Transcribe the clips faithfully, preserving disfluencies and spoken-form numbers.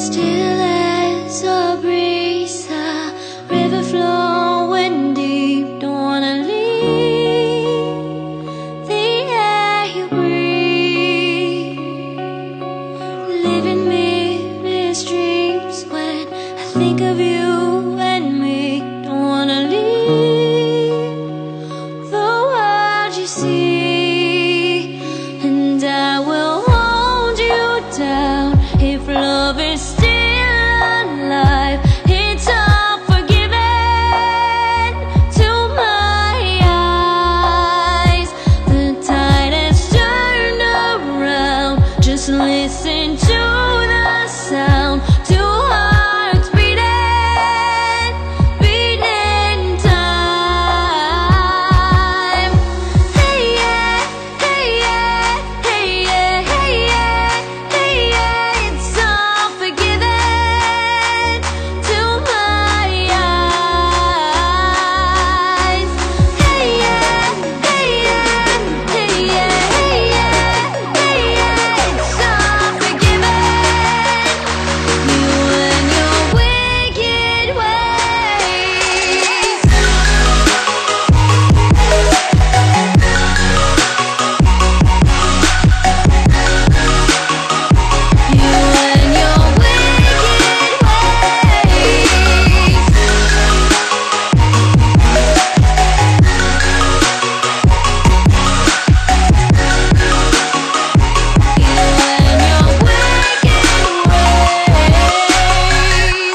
Still as a breeze, a river flowing deep. Don't wanna leave the air you breathe. Living mirrorless dreams when I think of you and me. Don't wanna leave the world you see, and I will hold you down if love is still alive. It's all forgiven to my eyes. The tide has turned around. Just listen to the sound. Two hearts beating, beating time. Hey yeah, hey yeah, hey yeah, hey yeah, hey yeah. It's all forgiven to my eyes. Hey yeah, hey yeah, hey yeah, hey yeah, hey yeah. It's all forgiven. You and your wicked ways. You and your wicked ways. You and your wicked ways.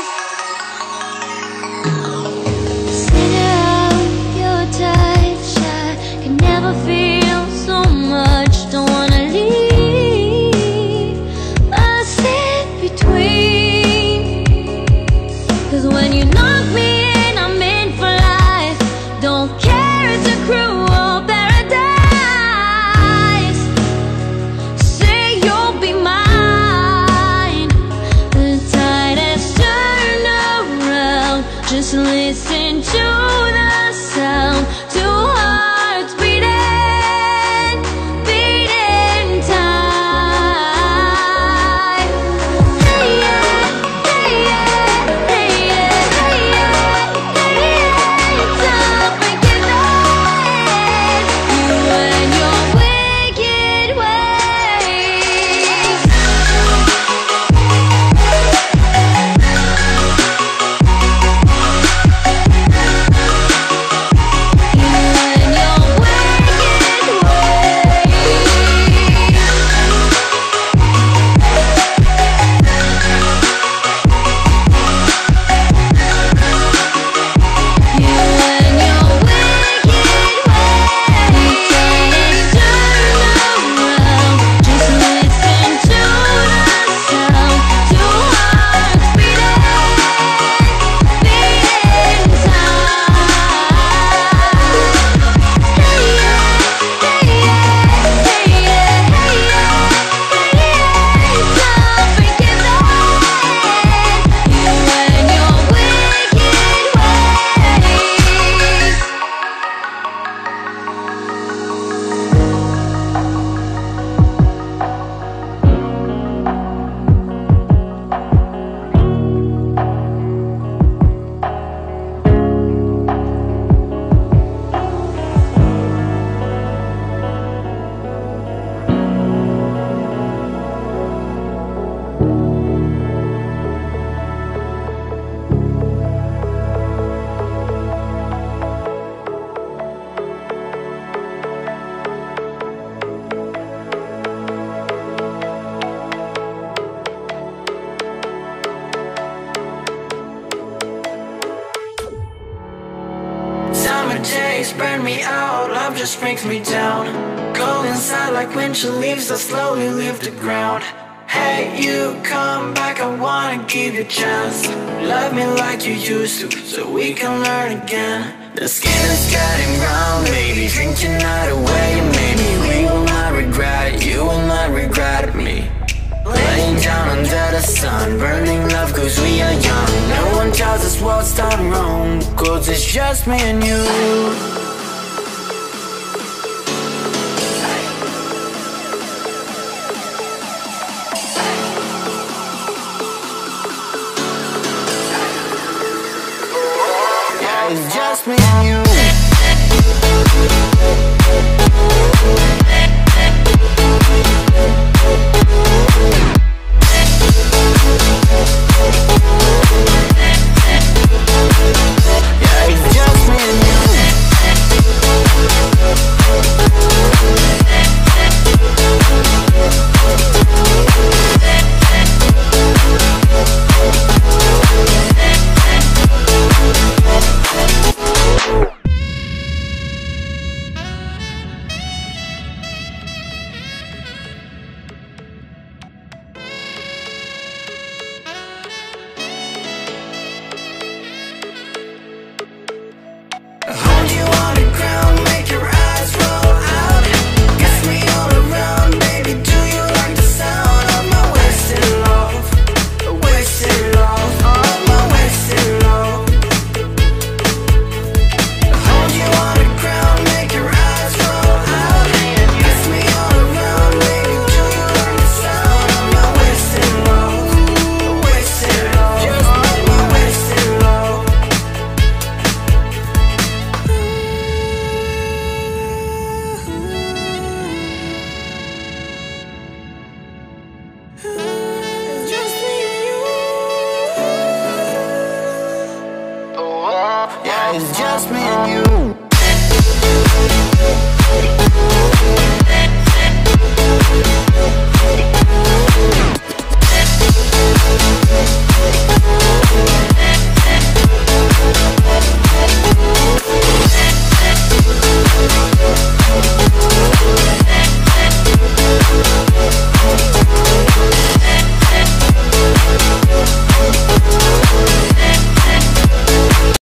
Center of your touch, I can never feel so much. Don't wanna leave a step between. 'Cause when you knock me in, I'm in for life. Don't care, it's a cruel paradise. Say you'll be mine. The tide has turned around. Just listen to the sound. Two hearts beating, beating time. Hey yeah, hey yeah, hey yeah, hey yeah, hey yeah. It's all forgiven. You and your wicked ways. You and your wicked ways. You and your wicked ways. Turn around. Just listen to the sound. Two hearts beating, beating time. Hey yeah, hey yeah, hey yeah, hey yeah, hey yeah. It's all forgiven. You and your wicked ways. Summer days burn me out, love just brings me down. Go inside like winter leaves that slowly leave the ground. Hey, you come back, I wanna give you a chance. Love me like you used to, so we can learn again. The skin is getting brown, baby, drink your night away. Maybe we will not regret it, you will not regret me. Laying down under the sun, burning love cause we are young. No one tells us what's done wrong, cause it's just me and you.